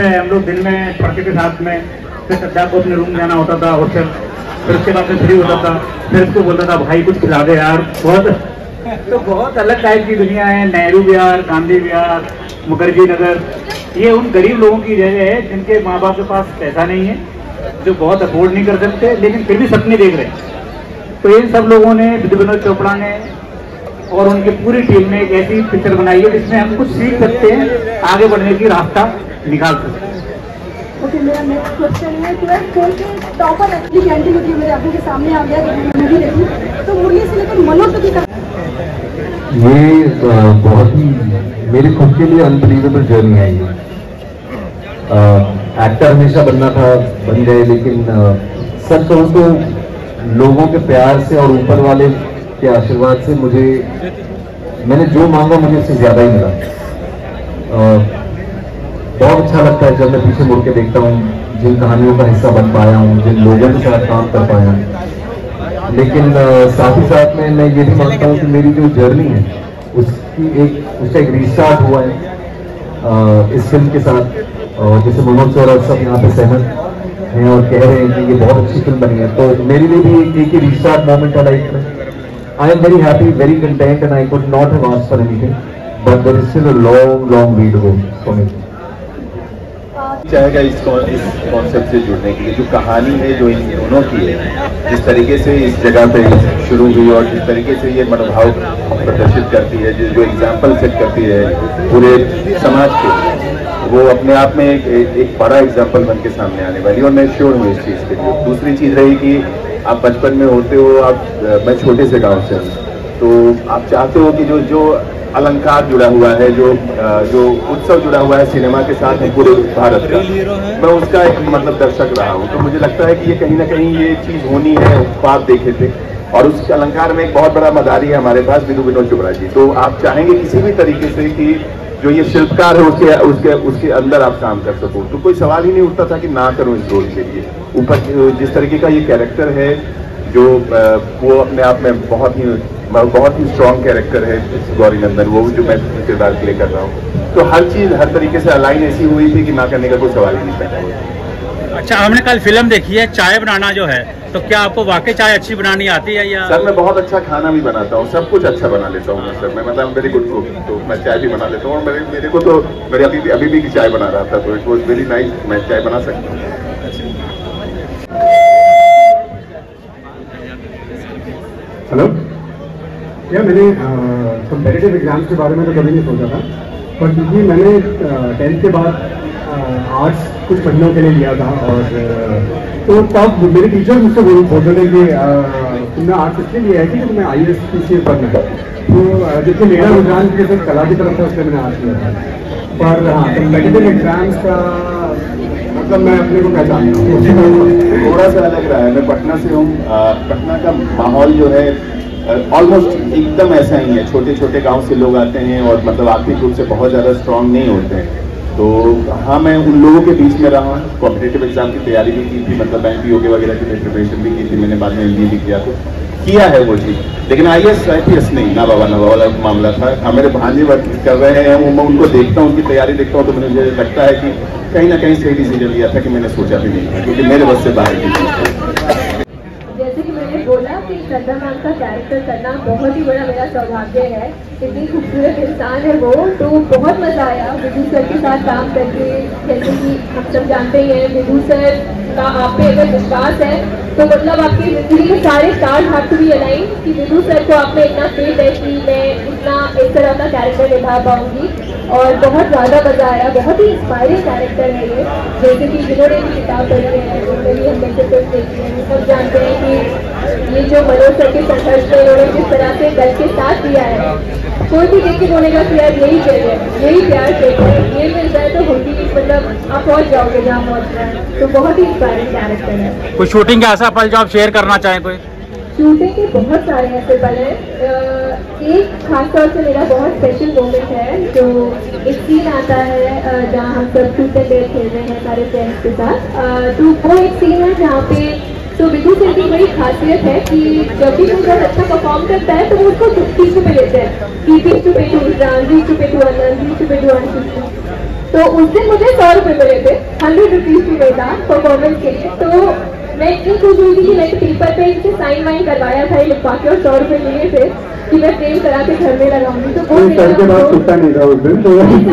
है, हम लोग दिन में पढ़ते के साथ में, फिर सद्दा को अपने रूम जाना होता था हॉस्टल, फिर उसके बाद में फ्री होता था, फिर उसको बोलता था भाई कुछ खिला दे यार। बहुत अलग टाइप की दुनिया है। नेहरू विहार, गांधी विहार, मुखर्जी नगर, ये उन गरीब लोगों की जगह है जिनके माँ बाप के पास पैसा नहीं है, जो बहुत अफोर्ड नहीं कर सकते, लेकिन फिर भी सपने देख रहे हैं। तो इन सब लोगों ने, विधु विनोद चोपड़ा ने और उनकी पूरी टीम ने एक ऐसी पिक्चर बनाई है जिसमें हम कुछ सीख सकते हैं, आगे बढ़ने की रास्ता निकाल सकते हैं। ओके, मेरा नेक्स्ट क्वेश्चन है कि वह कौन से टॉपर एक्चुअली कैंटीन होती है, मेरे आंखों के सामने आ गया मूवी देखी, तो मुरली से लेकर मनोज तक ये बहुत ही मेरी खुद के लिए अनबिलीवेबल जर्नी है। ये एक्टर हमेशा बनना था, बन गए, लेकिन सच कहूँ तो लोगों के प्यार से और ऊपर वाले के आशीर्वाद से मैंने जो मांगा मुझे उससे ज्यादा ही मिला। बहुत अच्छा लगता है जब मैं पीछे मुड़ के देखता हूँ जिन कहानियों का हिस्सा बन पाया हूँ, जिन लोगों के साथ काम कर पाया हूँ। लेकिन साथ ही साथ में मैं ये भी मानता हूँ कि मेरी जो जर्नी है उसका एक रीस्टार्ट हुआ है इस फिल्म के साथ। और जैसे मनोज सर और सब यहाँ पे सहमत हैं और कह रहे हैं कि ये बहुत अच्छी फिल्म बनी है, तो मेरे लिए भी एक ही रीस्टार्ट मोमेंट है लाइफ में। I am very happy, very content, and I could not have asked for anything, but there is still a long way to go for me. चाहेगा इस कॉन्सेप्ट से जुड़ने के लिए, जो कहानी है जो इन दोनों की है, जिस तरीके से इस जगह पे शुरू हुई और जिस तरीके से ये मनोभाव प्रदर्शित करती है, जो एग्जाम्पल सेट करती है पूरे समाज के, वो अपने आप में एक बड़ा एग्जाम्पल बन के सामने आने वाली। और मैं श्योर हूँ इस चीज़ के लिए। दूसरी चीज़ रही कि आप बचपन में होते हो, मैं छोटे से गांव से हूँ, तो आप चाहते हो कि जो अलंकार जुड़ा हुआ है, जो उत्सव जुड़ा हुआ है सिनेमा के साथ है पूरे भारत का, मैं उसका एक मतलब दर्शक रहा हूँ। तो मुझे लगता है कि ये कहीं ना कहीं ये चीज़ होनी है। आप देखे थे और उस अलंकार में एक बहुत बड़ा मदारी है हमारे पास, विधु विनोद चोपड़ा जी। तो आप चाहेंगे किसी भी तरीके से कि जो ये शिल्पकार है उसके अंदर आप काम कर सको, तो कोई सवाल ही नहीं उठता था कि ना करो इस रोल के लिए। ऊपर जिस तरीके का ये कैरेक्टर है, जो वो अपने आप में बहुत ही स्ट्रॉन्ग कैरेक्टर है गौरी नंदन, वो जो मैं किरदार प्ले कर रहा हूँ, तो हर चीज़ हर तरीके से अलाइन ऐसी हुई थी कि ना करने का कोई सवाल ही नहीं पैदा हुआ। अच्छा, हमने कल फिल्म देखी है चाय बनाना जो है, तो क्या आपको वाकई चाय अच्छी बनानी आती है या? सर मैं बहुत अच्छा खाना भी बनाता हूँ, सब कुछ अच्छा बना लेता हूँ सर। मैं मतलब वेरी गुड कुक, तो मैं चाय भी बना लेता हूँ। और मेरे को तो मेरे अभी भी चाय बना रहा था, तो इट वॉज वेरी नाइस, मैं चाय बना सकता हूँ। हेलो, क्या मैंने कंपेरेटिव एग्जाम्स के बारे में तो कभी नहीं सोचा था, पर क्योंकि मैंने 10th के बाद आर्ट्स कुछ महीनों के लिए लिया था, और तो तब मेरे टीचर मुझसे बोलते थे कि तुमने आर्ट्स इसलिए लिया है कि तुम्हें IAS PCS बनना है। तो जबकि मेरा रुझान जैसे कला की तरफ था, उससे मैंने आर्ट्स लिया था। पर हाँ, कंपेरेटिव एग्जाम्स का मतलब मैं अपने को पहचानता हूँ थोड़ा सा अलग रहा है। मैं पटना से हूँ। पटना का माहौल जो है ऑलमोस्ट एकदम ऐसा ही है। छोटे छोटे गांव से लोग आते हैं और मतलब आर्थिक रूप से बहुत ज़्यादा स्ट्रांग नहीं होते हैं। तो हाँ, मैं उन लोगों के बीच में रहा हूँ। कॉम्पिटिटिव एग्जाम की तैयारी भी की थी, मतलब बैंक PO वगैरह की प्रिपरेशन भी की थी मैंने, बाद में MBA भी किया है वो चीज़। लेकिन IAS IPS नहीं, ना बाबा ना वाला मामला था। हाँ, मेरे भांजे वर्क कर रहे हैं, वो मैं उनको देखता हूँ, उनकी तैयारी देखता हूँ, तो मुझे लगता है कि कहीं ना कहीं सही डिसीजन लिया था कि मैंने सोचा भी नहीं था, क्योंकि मेरे बस से बाहर की। जैसे कि मैंने बोला कि श्रद्धा मैम का कैरेक्टर करना बहुत ही बड़ा मेरा सौभाग्य है। इतनी खूबसूरत इंसान है वो, तो बहुत मजा आया विधु सर के साथ काम करके। जैसे कि हम सब जानते हैं, विधु सर का आप पे अगर विश्वास है तो मतलब आपकी जिंदगी के सारे stars have to be align कि विधु सर को आप में इतना फेथ है कि मैं इतना इस तरह का कैरेक्टर निभा पाऊंगी। और बहुत ज़्यादा मजा आया, बहुत ही इंस्पायरिंग कैरेक्टर है ये। जैसे कि जिन्होंने भी किताब पढ़ी है, उन्होंने भी हमने से फिल्म देखी है, सब जानते हैं कि ये जो मनोज सर के संघर्ष में इन्होंने जिस तरह से दल के साथ दिया है, कोई भी देख के बोलेगा कि यार यही चाहिए, यही प्यार चाहिए, ये मिल जाए तो होगी, मतलब आप पहुँच जाओगे जहाँ पहुँच रहे हैं। तो बहुत ही इंस्पायरिंग कैरेक्टर है। कोई शूटिंग का ऐसा पल जो आप शेयर करना चाहें? कोई शूटिंग के बहुत सारे ऐसे पल हैं। एक खासतौर से मेरा बहुत स्पेशल मोमेंट है, जो एक सीन आता है जहाँ हम सब ट्रूथ एंड डेयर खेल रहे हैं सारे फ्रेंड्स के साथ। तो वो एक सीन है जहाँ पे तो विधु सर की बड़ी खासियत है कि जब भी कोई बहुत अच्छा परफॉर्म करता है तो वो उसको 50 पे लेते हैं कि 50 पे टू राम, 50 पे टू अनंत, 50 पे टू अंशु। तो उस दिन मुझे 100 रुपये मिले थे, 100 रुपीज़ की मेरा परफॉर्मेंस के लिए। तो मैं इतनी खुश हुई थी कि मैंने पेपर पे इनसे साइन वाइन करवाया था, लिखवा के, और 100 रुपये मिले थे कि मैं फ्रेम करा के घर में लगाऊंगी। तो वो के बाद कुत्ता नहीं था उस दिन,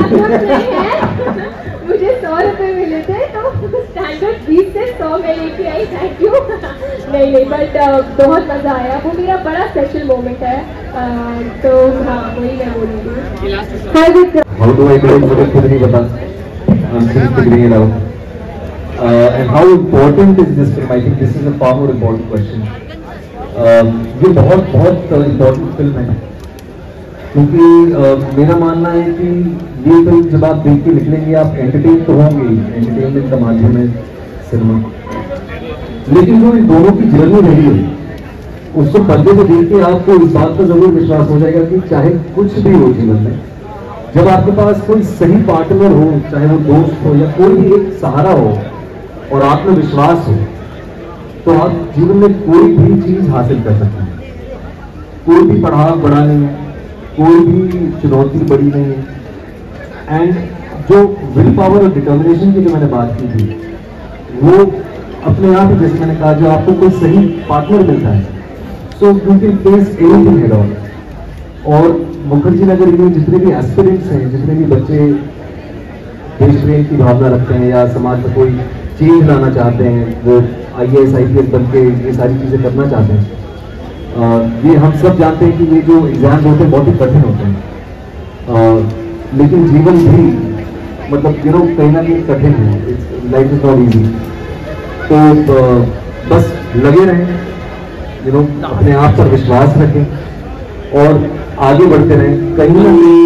मुझे 100 रुपये मिले थे, तो स्टैंडर्ड 20 से 100 में लेके आई। Thank you. नहीं बट बहुत मज़ा आया, वो मेरा बड़ा स्पेशल मोमेंट है। तो हाँ, वही मैं बोलूँगी। How do I do it? मुझे खुद नहीं पता. I'm still figuring it out. And how important is this film? I think this is a far more important question. ये बहुत important film है, क्योंकि मेरा मानना है कि ये फिल्म जब आप देख के निकलेंगे, आप एंटरटेन तो होंगे, एंटरटेनमेंट का माध्यम है सिनेमा, लेकिन जो इन दोनों की जर्नी रही है, उसको पर्दे से देख के आपको इस बात का जरूर विश्वास हो जाएगा कि चाहे कुछ भी हो जीवन में, जब आपके पास कोई सही पार्टनर हो, चाहे वो दोस्त हो या कोई भी एक सहारा हो और आप में विश्वास हो, तो आप जीवन में कोई भी चीज हासिल कर सकते हैं। कोई भी पड़ाव बड़ा नहीं है, कोई भी चुनौती बड़ी नहीं है। एंड जो विल पावर और डिटर्मिनेशन की जो मैंने बात की थी, वो अपने आप ही, जैसे मैंने कहा, जो आपको कोई सही पार्टनर मिलता है, so you can face anything head on. और मुखर्जी नगर में जितने भी एस्पिरेंट्स हैं, जितने भी बच्चे देश प्रेम की भावना रखते हैं या समाज में कोई चेंज लाना चाहते हैं, वो IAS IPS बन के ये सारी चीज़ें करना चाहते हैं, ये हम सब जानते हैं कि ये जो एग्जाम्स होते हैं बहुत ही कठिन होते हैं, लेकिन जीवन भी मतलब कहीं ना कहीं कठिन है, लाइफ इज नॉट ईजी। तो बस लगे रहें, अपने आप पर विश्वास रखें और आगे बढ़ते रहें। कहीं ना कहीं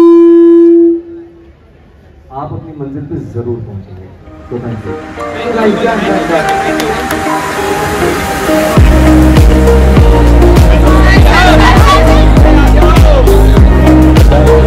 आप अपनी मंजिल पे जरूर पहुंचेंगे। तो थैंक यू।